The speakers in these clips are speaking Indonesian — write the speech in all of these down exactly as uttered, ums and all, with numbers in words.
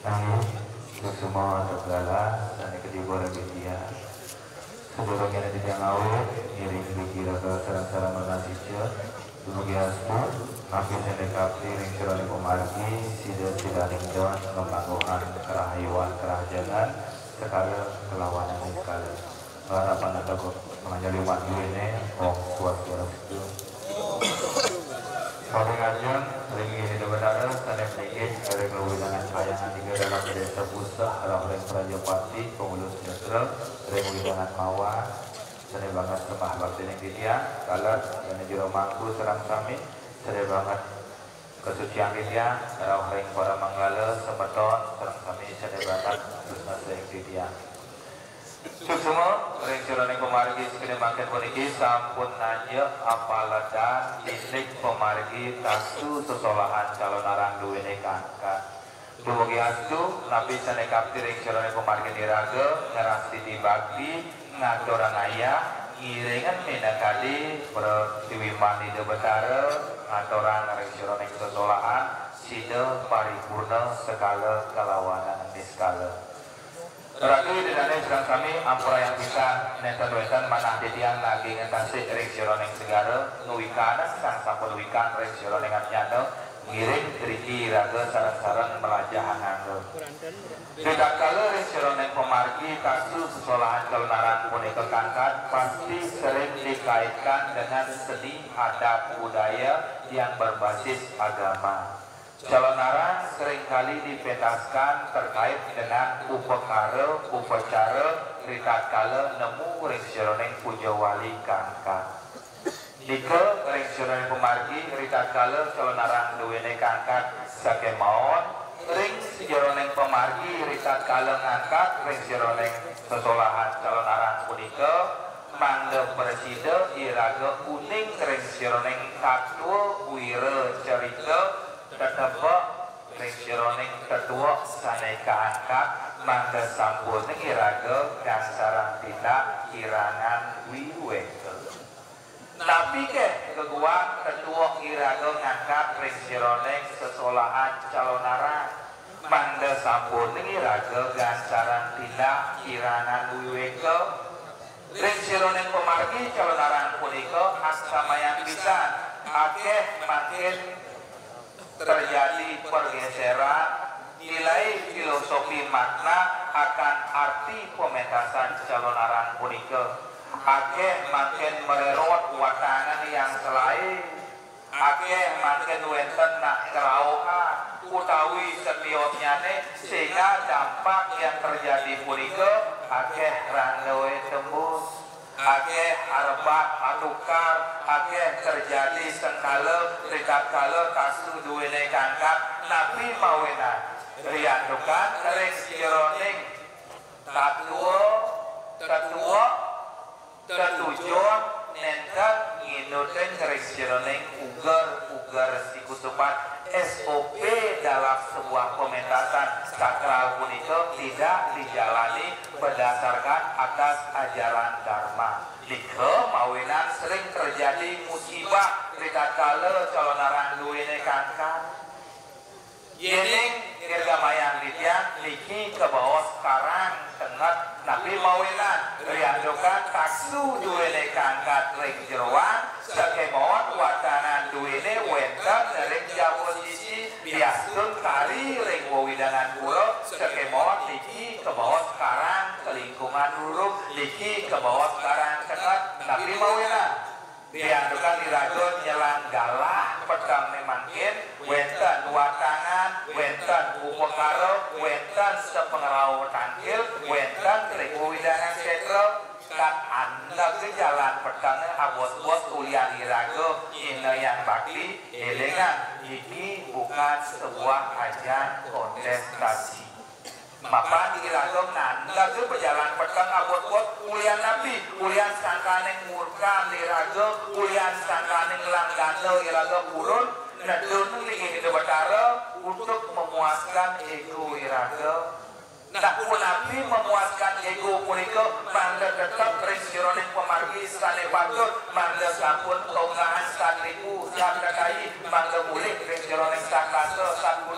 Untuk semua segala dan kedua lagi dia. Sebelum kita tidak ngawur, ngiring dikira ke sarang-sarang menasihnya. Demikian pun, nabi sendekapti ring sirani pemargi, sida sida ringdon, membangunan kerahayuan kerahjangan, sekala kelawanan sekala. Harapan atau menjadi maju ini, om kuat kuat itu. Kami ngajeng, ring ini benar, tanda sedikit, ring kewilangan kayangan tiga dalam desa pusat, dalam ring Prajapati, pengulus sejahtera, ring kewilangan mawar, seni banget sembah bakti yang dia, kalat, yang jero mangku serang sami, seni banget kesucian dia, dalam ring para manggala, semeton, serang sami, seni banget, terus yang dia. Susuma ring sirane pemargi sekene makin puniki sampun nanya apaladan titik pemargi kasu sesolahan calon arang duwene kangkat. Dumugi astu nabi sanekapti ring sirane pemargi niraga ngerasti dibakti ngadoran ayah ngiringan minakadi pertiwimani de betara ngadoran ring sirane sesolahan sida paripurna segala kalawanan niskala. Berarti di dalam sedang kami ampura yang bisa nenten wetan mana titian lagi ngetasi ring sironeng segara nuwikan sang sampun nuwikan ring sironeng nyano ngiring triki raga sarang-sarang melajahan anggo. Tidak kala ring sironeng pemargi kasus sekolahan kelunaran punika kangkat pasti sering dikaitkan dengan seni adat budaya yang berbasis agama. Calonaran seringkali dipentaskan terkait dengan upakara, upacara, ritat kala nemu ring sironeng puja wali kangkat. Nika ring sironeng pemargi ritat kala calonaran duwene kangkat sakemaon, ring sironeng pemargi ritat kala ngangkat ring sironeng sesolahan calonaran punika mangga presida iraga uning ring sironeng katwa wira cerita tetebak ring sironeng ketua saneka angkat mangga sampun iraga dasarang tidak kirangan wiweke. Tapi ke keguang ketua iraga ngangkat ring sironeng sesolahan calonaran mangga sampun iraga dasarang tidak kirangan wiweke. Ring sironeng pemargi calonaran punika aksamayan pisan akeh makin terjadi pergeseran nilai filosofi makna akan arti pementasan calon arang punika akeh makin mererot watangan yang selain akeh makin wenten nak kerauhan utawi setiopnyane sehingga dampak yang terjadi punika akeh randewe tembus akeh arbat atukar akeh terjadi sengkala rikat kala kasu duwene kangkat nabi mawena riandukan ring sironing tatua tetua tetujuan nenten nginuten ring sironing ugar-ugar sikusupan S O P dalam sebuah pementasan sakral punika tidak dijalani berdasarkan atas ajaran dharma. Nika mawinan sering terjadi musibah rikat kala calonaran duwene kangkat. Yening irgamayang litian niki ke bawah sekarang tengah nabi mawinan riandukan taksu duwene kangkat ring jeroan sakemon watanan duwene wenten ring posisi biasun kari ring wawidangan kula sakemon niki ke bawah sekarang ke lingkungan huruf niki ke bawah sekarang tengah nabi mawinan diandukan diragun nyelang galah pedang memangkin wenten watangan wenten upakara wenten sepengerau tangkil wenten ring widangan setro kan anda ke jalan pedangnya abos-bos kuliah dirago ina yang bakti elengan ini bukan sebuah ajang kontestasi maka diragam nanda ke berjalan pedang abot-bot kuliah nabi kuliah sangkaneng murka diraga kuliah sangkaneng langgana iraga purun nadun ingin betara untuk memuaskan ego iraga nah pun nabi memuaskan ego punika mangga tetap ring sironeng pemargi sekali patut mangga sampun kaungahan sekaliku sakadai mangga mulik ring sironeng sakasa sakuna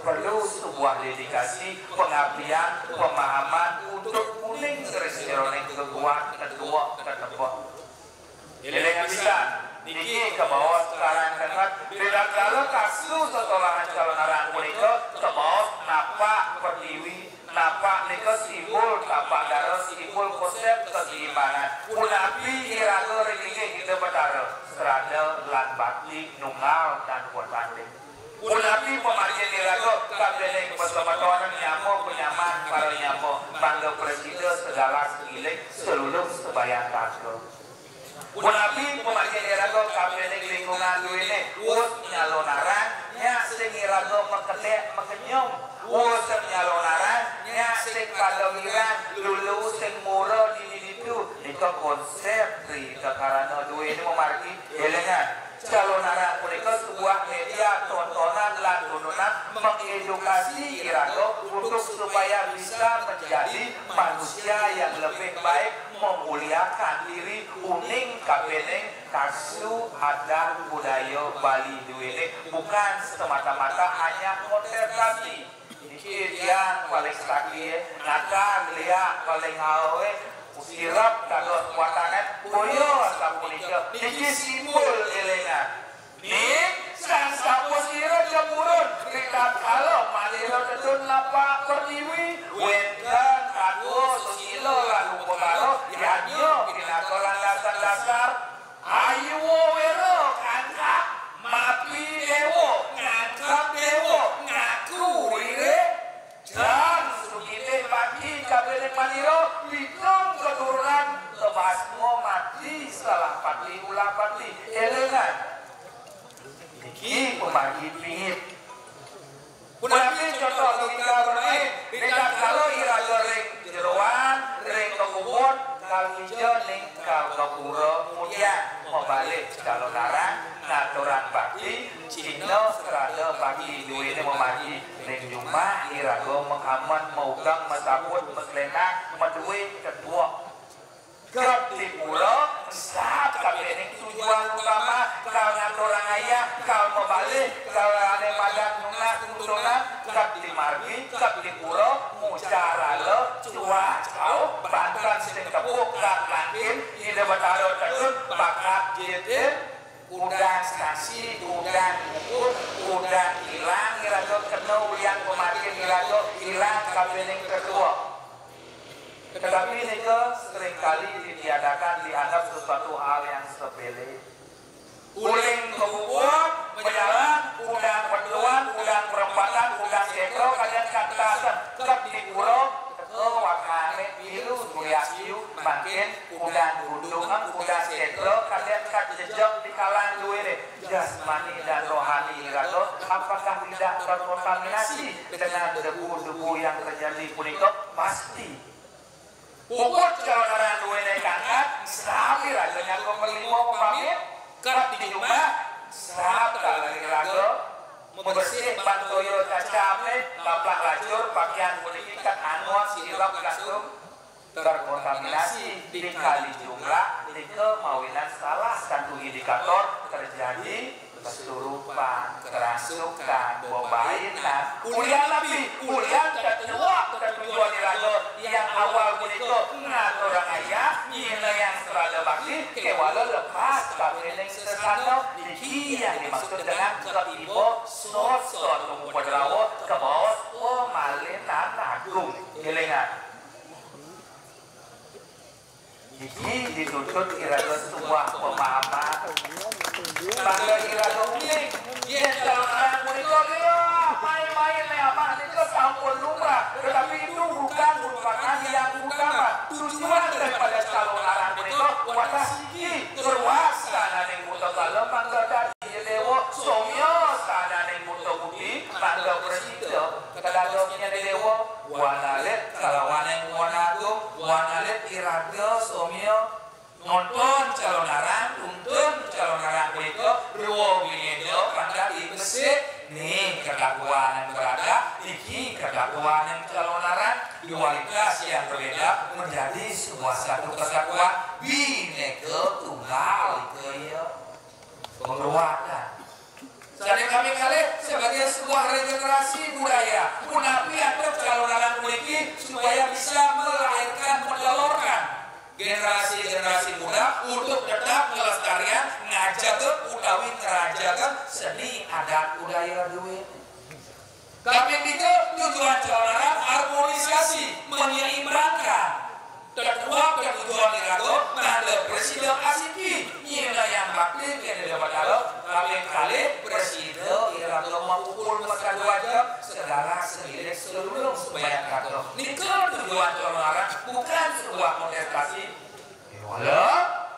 perlu sebuah dedikasi, pengabdian, pemahaman untuk kuning restoran kedua, kedua, kedua. Jadi yang bisa niki ke bawah sekarang kan tidak kalau kasus sekolahan calon arang punika ke bawah napa pertiwi napa nika simbol tapak darah simbol konsep keseimbangan punapi iraga regenge kita betara serada lan bakti nunggal dan kuat banding punapi pemargian iraga kabeleng bersama orang nyamo penyaman para nyamo bangga presiden segala segiling seluruh sebayang kakek punapi pemargian iraga kabeleng lingkungan duwene us nyalonaran nya sing iraga mekedek mekenyum us nyalonaran nya sing padawiran dulu sing mura di ditu nika konsep ri karana duwene memargi elengan calonara punika sebuah media tontonan lan turunan mengedukasi iraga untuk supaya bisa menjadi manusia yang lebih baik memuliakan diri uning kabeneng kasu adat budaya Bali duwene bukan semata-mata hanya konservasi iki dia paling sakit naka lia paling hawe sirap kagak kuatangan boyo sapunika iki simbol elengan nih sang sapu sirap jemurun kita kalau malira tetun lapa pertiwi wendan kagak susilo lalu pemaro yanyo pinakolan dasar-dasar ayo wero kangkap mapi dewo ngangkap dewo ngaku ire dan sugite bagi kabeleng maniro pitung keturunan tebasmo mati salah pati ulah pati elengan iki pemagi pingit punapi contoh logika bermain tidak kalau iraga ring jeroan ring kekubun kalau hijau ning kalau kepura kemudian mau balik kalau narang ngaturan bakti cino serada bagi duwene memagi ning jumah iraga mengaman maugang mesaput meslena meduwe kedua kerap di pura saat kabeh tujuan utama kalau ngaturang ayah kalau mau balik kalau ada padat nunah tuntunan kerap di margi kerap di pura mucara lo cua kau bantan sing tepuk kerap langkin ide betaro tetun bakat jitin udang kasih, udang ukur, udang hilang, iraga kena ulian pemargin iraga hilang kabeleng kedua. Tetapi ini ke seringkali ditiadakan dianggap sesuatu hal yang sepele. Uling kebubut, berjalan, udang pertuan, udang perempatan, udang sekro, kalian kantasan, kep di pura, oh wakane biru, muliasiu, makin udang gundungan, udang sekro, kalian kat jejak di kalang duwene, jasmani dan rohani iraga, apakah tidak terkontaminasi dengan debu-debu yang terjadi punika? Pasti. Puput calon orang duwene kangkat, sapi raganya kau melimo pamit, kerap di rumah, sahab kalau iraga, membersih bantoyo cacape, laplak lacur, pakaian kulikat anuan, sirap kasum, terkontaminasi di kali jumlah, di kemawinan salah satu indikator terjadi kesurupan, kerasukan, bobainan, ulian lebih, ulian kedua, ketujuan iraga yang awal punika ngaturang ayah, ina yang serada bakti, kewala lepas kabeleng sesana, niki yang dimaksud dengan ketiba sot-sot umpudrawo ke bawah pemalinan agung, gilingan. Niki dituntut iraga sebuah pemahaman bangga iraga unik yang calon orang punika main-main apa itu sampun lumrah tetapi itu bukan merupakan yang utama tujuan daripada calon orang punika watas iki terwas kana ning buta kala bangga dadi dewa somya kana ning buta budi bangga presiden kadadongnya dewa wanalet kalawane wanagung wanalet iraga somya nonton calon arang, tuntun calon arang punika ruwo wingedo pada di Mesir nih kelakuan yang berada iki kelakuan yang calon arang dualitas yang berbeda menjadi sebuah satu kesatuan bineka tunggal ika pengeluaran. Jadi kami kali sebagai sebuah regenerasi budaya seni adat budaya duit. Kaping tiga tujuan calon harmonisasi menyeimbangkan. Kedua ketujuan irago nada presiden asiki nyina yang bakti kene dapat alo kaping kali presiden irago mengukul masa dua jam segala semilik seluruh supaya kato. Nikel tujuan calon bukan sebuah kontestasi. Halo,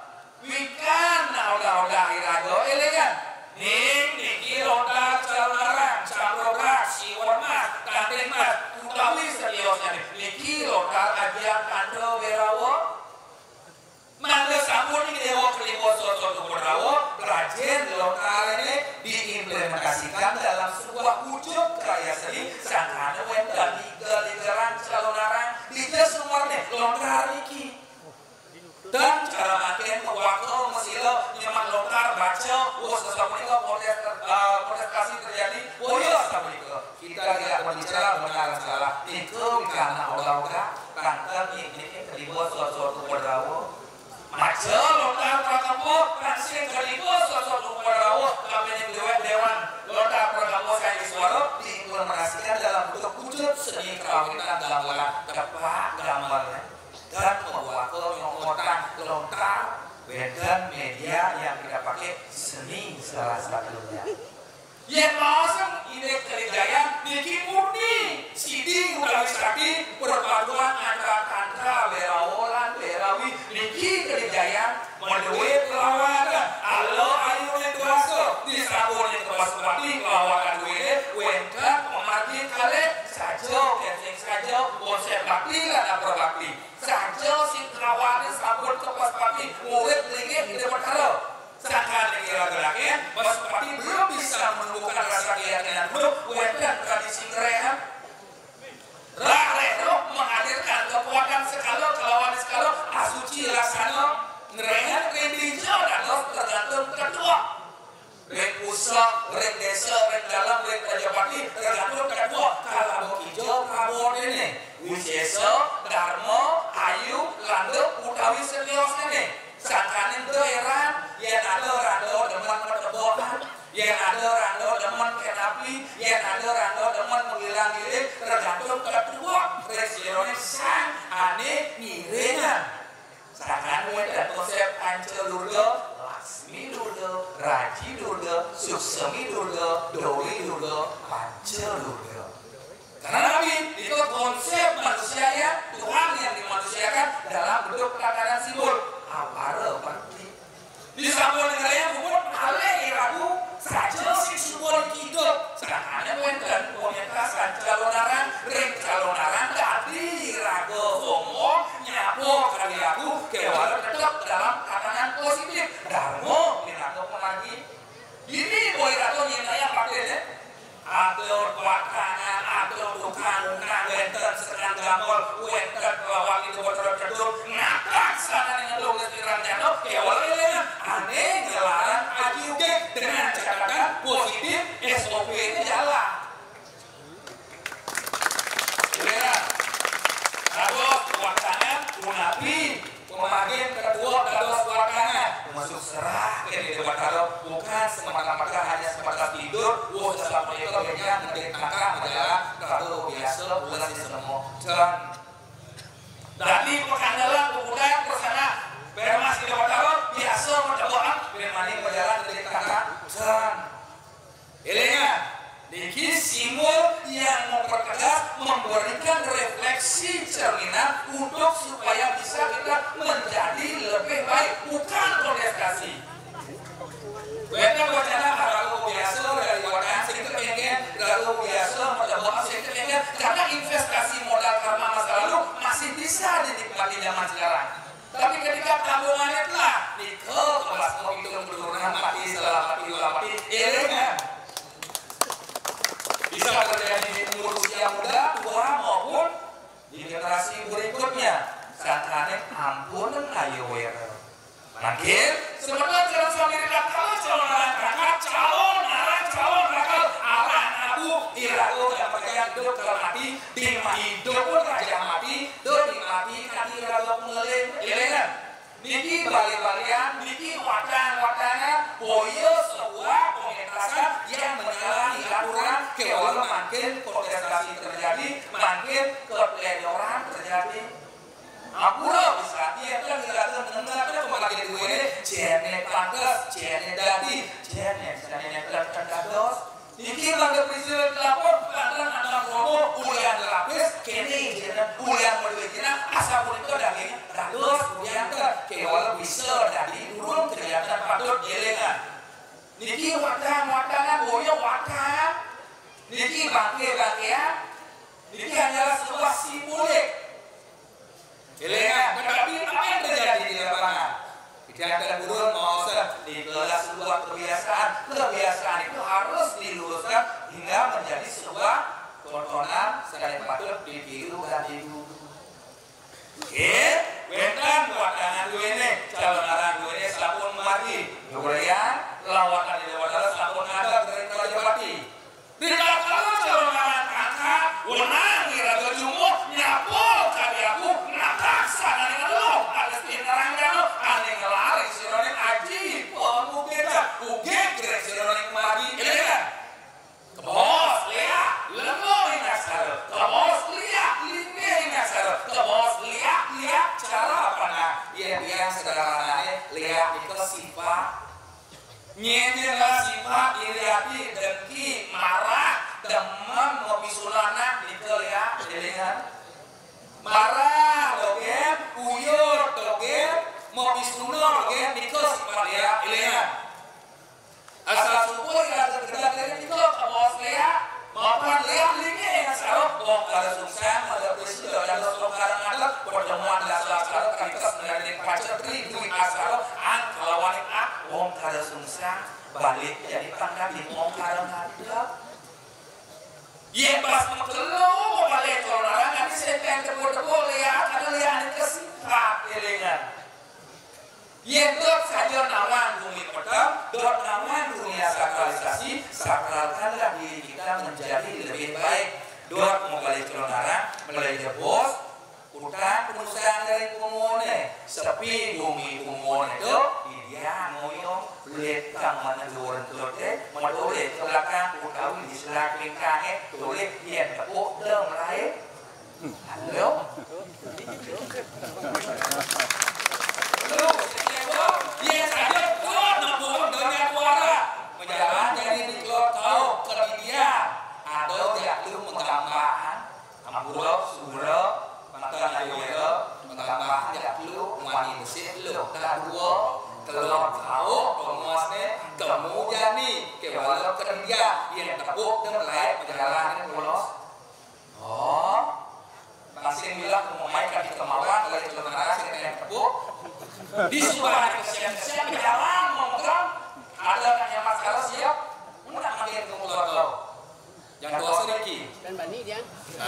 wikan nauda-nauda irago elegan. Ning niki lontar calon calon siwan mas kanteng mas utawi seriusnya niki lontar ajian kando berawo mangga sampun ini dewa kelima soto berawo rajin lontar ini diimplementasikan dalam sebuah wujud karya seni sangkana wenda liga-ligaran calon arang liga sumarne lontar niki dan cara makin waktu mesilo nyemak lontar baca oh sesuatu itu kontestasi terjadi oh iya sama itu kita tidak berbicara benar salah itu karena olah-olah kantor ini terlibat suatu berawo maca lontar prakampo kasih terlibat suatu berawo kami ini dewan lontar prakampo kayak suara diimplementasikan dalam bentuk wujud seni kerawinan dalam walah tepat gambarnya dan membuat lontar lontar dan media yang kita pakai seni salah satunya. Yang langsung ide kerjaan niki murni siding udah sakti perpaduan antara tantra berawolan berawi niki kerjaan menduwe pelawakan alo ayu yang doaso disabun yang kewasupati pelawakan duwe wengka memati kale sajo kensing sajo konsep bakti ada berbakti sajo si trawani sabun kewasupati murid lingit di depan halo sangka kira-kira Wasupati belum bisa menemukan rasa keyakinan penuh wengka tradisi ngerehan Rareno menghadirkan kekuatan sekalo kelawan sekalo asuci laksana ngerehan rendijo dan tergantung kedua reng pusat, reng desa, reng dalam, reng Rajapati tergantung kedua kalau hijau Prabowo ini Wisesa, Dharma, Ayu, Landep, utawi serius ini sangkanin daerah yang ada rando demen pertebohan yang ada rando demen kenapi yang ada rando demen menghilang-hilang tergantung kedua presidennya sang aneh ngiringan sangkan dan konsep Ancel Durga Lasmi Durga Raji Durga Suksemi Durga Doli Durga Pancel Durga karena Nabi itu konsep manusia ya Tuhan yang dimanusiakan dalam bentuk tatanan simbol apa penting di sampul negara bukan ale iraku saja si simbol hidup sedangkan wenten komunitas calonaran ring calonaran tadi rago homo nyapo kali aku kewala tetap dalam tatanan positif darmo minato lagi ini boy rago yang pakai deh atur wakanan atur tukang wenten sedang gamol wenten lawang itu bocor cedur ngakak sana dengan lo ngetiran jano kewalnya aneh ngelaran aji uke dengan catatan positif S O P ini jalan ya dados wakanan unapi pemagin kedua dados wakanan masuk serah ke debat kalau bukan semata-mata hanya sebatas tidur wah selama itu kayaknya ngedik kakak majalah kalau biasa bulan di semua dan dari perkandalan kebudayaan persana bermas di debat kalau biasa mencoba bermani berjalan ngedik kakak dan ini niki simbol yang mempertegas memberikan refleksi cerminan untuk supaya bisa kita menjadi lebih baik bukan kontestasi. Wena wacana kalau biasa dari wadah sedikit pengen kalau biasa mencoba sedikit pengen karena investasi modal karma masa lalu masih bisa dinikmati zaman sekarang. Tapi ketika tabungannya telah nikah kelas mau itu keturunan mati setelah mati ulang mati elegan bisa terjadi di umur usia muda, tua maupun di generasi berikutnya. Sangkane ampunan ayo wera. Makin sebenarnya calon suami dekat kalau calon anak kakak, calon anak calon kakak, anak abu irago yang bergaya hidup kalau mati, di hidup pun raja mati, do di mati kaki irago mengeling, ilengan. Niki balik-balian, niki wadah-wadahnya, boyo sebuah pementasan yang menyalahi aturan, kewalau makin kontestasi terjadi, makin kepeledoran terjadi. Apura bisa dia kan tidak mendengarkan pemakai gue jene pantas, jene dadi, jene jene terdados. Iki bangga presiden lapor karena anak romo ulian lapis kini jene ulian berbicara asal pun itu daging dados ulian ke kewalau bisa dadi urung kelihatan patut jelengan. Niki wadah wadahan boyo wadah, niki bangke bangkean, niki hanyalah sebuah simbolik. Jelengan, tetapi apa yang terjadi di lapangan? Tidak ada burun mau di kelas sebuah kebiasaan. Kebiasaan itu harus diluruskan hingga menjadi sebuah tontonan sekali patut ditiru dan diikuti. Oke, wetan wadangan gue ini, calon arang gue ini sabun mati. Kemudian lawakan di adalah sabun ada dari Raja Pati. Tidak kalau calon arang angkat, wenang kira kejumuk nyapol kali aku nakaksa dari lo, Palestina rangga lo, ane ngelari sironing aji, pemubeda, uge kira sironing mati, ini kan? Kebos, lihat, lemah ingasar, kebos, lihat, lini ingasar, kebos, lihat, lihat, cara apa nah? Iya biang sederhananya, lihat itu sifat. Nyenyelah sifat iriati, dengki, marah, demen, ngopi sulana, gitu ya, jadinya marah, dogen, uyur, dogen, ngopi sulana, dogen, itu sifat ya, ilihan asal suku yang tergerak-gerak itu, kebos lihat, maupun lihat, lini yang sarok, oh, kada sungsang, ada presiden, ada sekarang ada, pertemuan dasar sarok, kita mengadil pacar, tri, duit asal, an, kelawanin a, wong kada sungsang, balik jadi pangkat di wong kada ngada. Yang pas mengkelo, balik orang nanti saya tepuk-tepuk lihat, ada lihat itu sifat elengan. Yang dot saja nawan bumi pertama, dot nawan dunia sakralisasi, sakralkanlah diri kita menjadi lebih baik. Dot mau balik kelonara, mulai bos, udah penulisan dari kumone, sepi bumi kumone itu, dia ngoyo, lihat mana luar tuh, madole ke belakang, utawi di sebelah lingkangnya, tulis dia tepuk dem lain. Halo. Halo, dia saja kuat nampung dengan suara menjalan dari di keluar tahu ke dia atau tidak perlu menggambarkan ampuro suro maka ayo menggambarkan tidak perlu wangi mesin lo tak dua keluar tahu penguasnya kemudian nih kewalau ke dia yang tepuk dan lain menjalan pulau oh masih bilang memainkan di kemauan oleh sebenarnya yang tepuk di sebuah kesian-kesian jalan menggerak ada yang masalah siap mudah makin keluar kau yang tua sedikit dan bani dia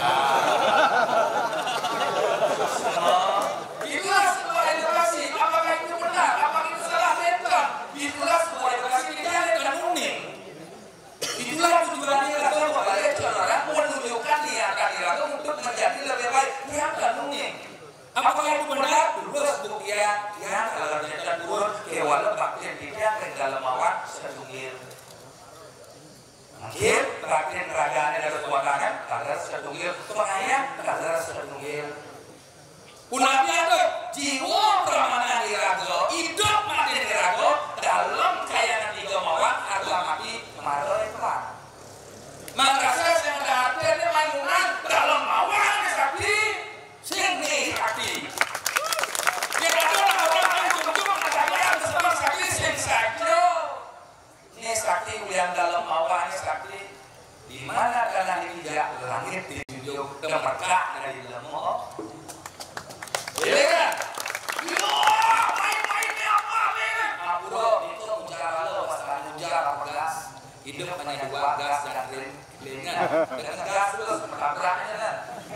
itulah sebuah edukasi apakah itu benar apakah itu salah betul itulah sebuah edukasi tidak dan unik itulah tujuannya adalah balik saudara menunjukkan niatan iraga untuk menjadi lebih baik yang dan unik. Apakah itu benar? Terus buktian yang kalau ternyata turun kewalau baktian tidak dalam awan setungil. Mungkin baktian kerajaan ada kekuatan kadar setungil, pengayang kadar setungil. Punapnya itu jiwa peramanan dirago, hidup mati dirago dalam kayangan tiga mawar harga mati kemarin itu. Maka saya yang ada mainunan dalam mawar sakti. Sini sakti. Dia ada orang yang cuma katakan sebab sakti sing sakti. Ini sakti yang dalam awan sakti. Di mana karena ini tidak langit dijunjung kemerkah dari dalam mau. Iya kan? Yo, main-mainnya apa nih? Aku bro, itu muncul lo masalah muncul apa gas? Hidup hanya dua gas dan ringan. Dengan gas terus tabraknya kan.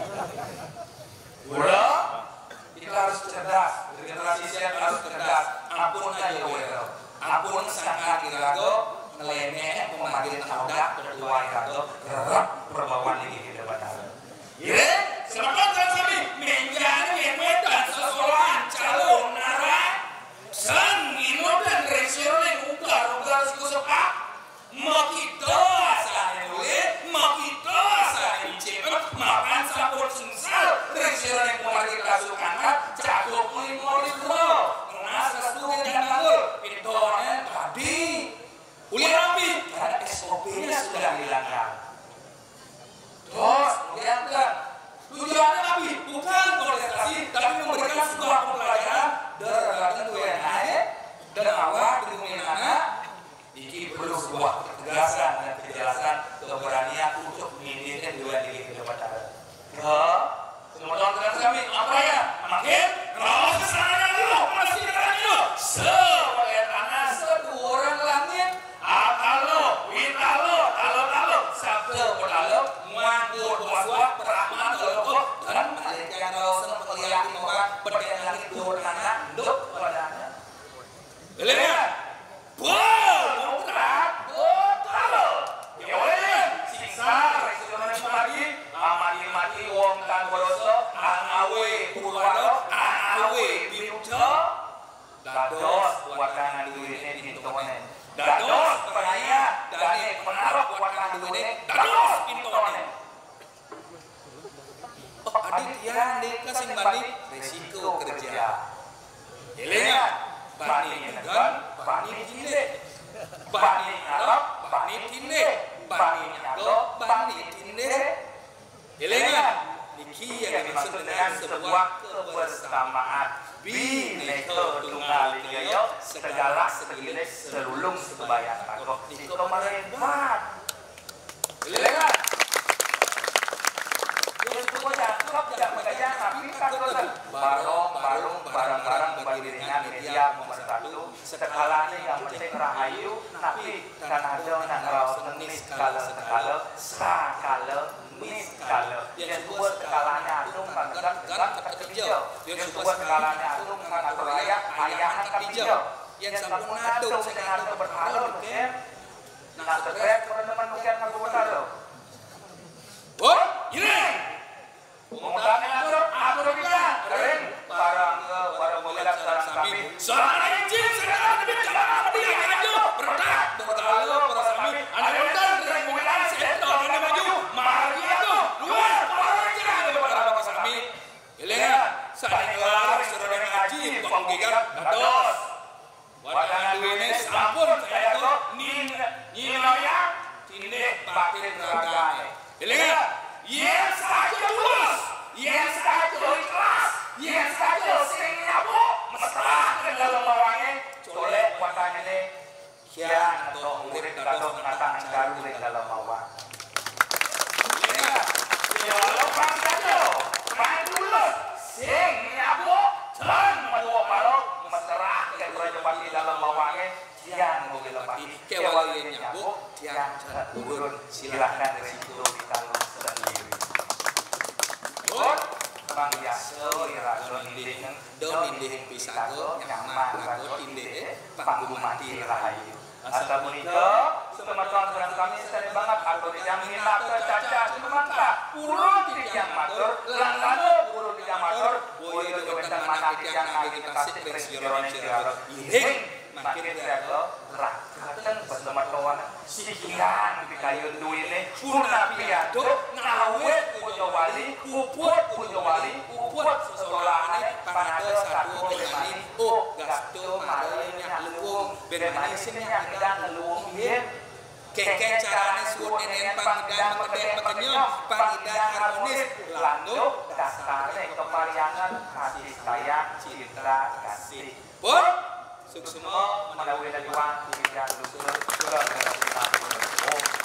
Bro, kita harus cerdas. Generasi saya harus cerdas. Ampun aja wero. Ampun sangka kirago ngelemeh pemanggil audak tertua irago gerap perbawaan lagi di depan hari. Ye, selamat kami menjadi medan seseorang calon nara sang ino dan resio yang ugar ugar suku soka makito sudah hilangkan. Terus kemudian kan tujuannya apa? Bukan kontestasi, tapi memberikan sebuah pembelajaran dari U N A E dan awak dengan anak. Ini perlu sebuah ketegasan dan kejelasan keberanian untuk mendidik dua diri ke depan. Ya, semua teman-teman kami apa ya? Makin kalau kesana dulu, masih kesana dulu. Sebagai tanah satu orang langit, akalo, witalo, talo talo, sabtu berlalu, muanggur buat berahman kalau dan malaikat kalau senang kelihatan membuat berdaya langit dua tanah, duk padanya. Lihat, wow, mungkrak, talo, ya boleh, siksa, resikonya lagi, amati mati wong kang boroso, angawe purwaro, angawe birujo, dados wakangan duwine pintone, dados peraya, dane penarok wakangan duwine, dados pintone. Oh, adik yang dikasih balik resiko kerja. Lihat, bani nyegon, bani tinde, bani ngarok, bani tinde, bani nyago, bani tinde. Lihat, niki yang dimaksud dengan sebuah kebersamaan. Bineka Tunggal Ika, segala segilir serulung sebayang takoh. Niko merebat. Lihat. Barong, barong, barang-barang beriringan media nomor satu. Sekalanya yang penting rahayu, tapi kanado nang raos nis kala sekala, sakala nis kala. Yang sebuah sekalanya atung kangkang kan kerja. Yang sebuah sekalanya atung kangkang raya ayahan kerja. Yang sampun atung sedang atung berhalu mungkin. Nah terkait teman-teman mungkin aku berhalu. Oh, ini. Pemutaan atur, atur kita, kering, barang ke, barang mulilat, barang kami. Seorang izin, sekarang lebih jalan, tidak maju, berdak, bertalu, bersami. Ada undang, kering mulilat, seto, ini maju, mari itu, luar, orang jalan, berdarah bersami. Lihat, saling gelar, saudara ngaji, penggigar, dados. Wadangan duwini, sampun, saya itu, ninoyak, tindik, batin, ragane. Lihat, yang saja tulus, yang saja ikhlas, yang saja sering nyabu, mesra ke dalam bawangnya, colek watanya ini, kian atau murid atau menatang garu di dalam bawang. Ya, kalau bang saja, bang tulus, sing nyabu, dan menua parok, mesra ke berjabat di dalam bawangnya, kian mobil lepati, kewali nyabu, kian turun, silahkan resiko ditanggung sendiri. Bang biasa ira don indih don indih pisago nyaman ngago indih panggung mati rahayu. Asa punika semeton sareng kami sedaya banget atur yang minta caca sumangka purun tijang matur langgana purun tijang matur boyo jowentan mana tijang agi kasih ring sirone siraro indih makin tiago rakaten besematoan sikiran pikayun duwine purna piatu ngawet punya wali uput punya wali uput sesolahane panade satu bemani oh gasto marenya luwung bemani sinya kedang luwung ieu keke carane suwun enen pangidang medek pekenyong pangidang harmonis landuk dasare kepariangan kasih sayang cinta kasih pun suksema menawi dajuan tidak lusul surah